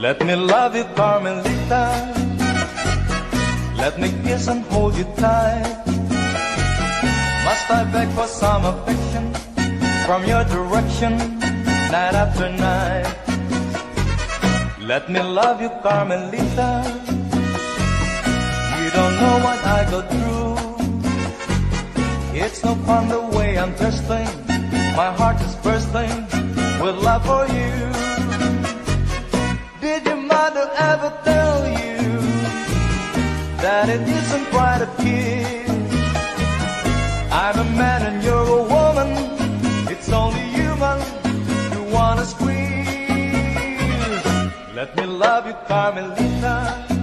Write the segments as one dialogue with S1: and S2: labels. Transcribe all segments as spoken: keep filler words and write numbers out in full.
S1: Let me love you, Carmelita. Let me kiss and hold you tight. Must I beg for some affection from your direction, night after night? Let me love you, Carmelita. You don't know what I go through. It's no fun the way I'm thirsting. My heart is bursting with love for you. Did your mother ever tell you that it isn't quite a kiss? I'm a man and you're a woman. It's only human you wanna squeeze. Let me love you, Carmelita.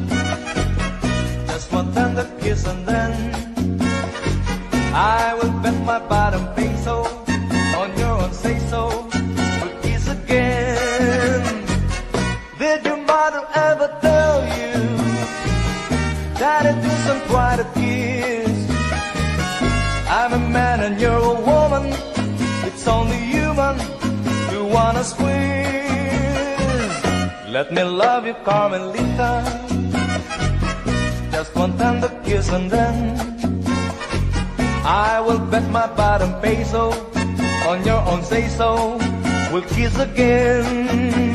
S1: Just one tender kiss and then I will bet my bottom peso on your own say-so. We'll kiss again. Did your mother ever tell you that it isn't quite a kiss? I'm a man and you're a woman. It's only human you wanna squeeze. Let me love you, Carmelita. Just one tender kiss and then I will bet my bottom peso on your own say-so. We'll kiss again.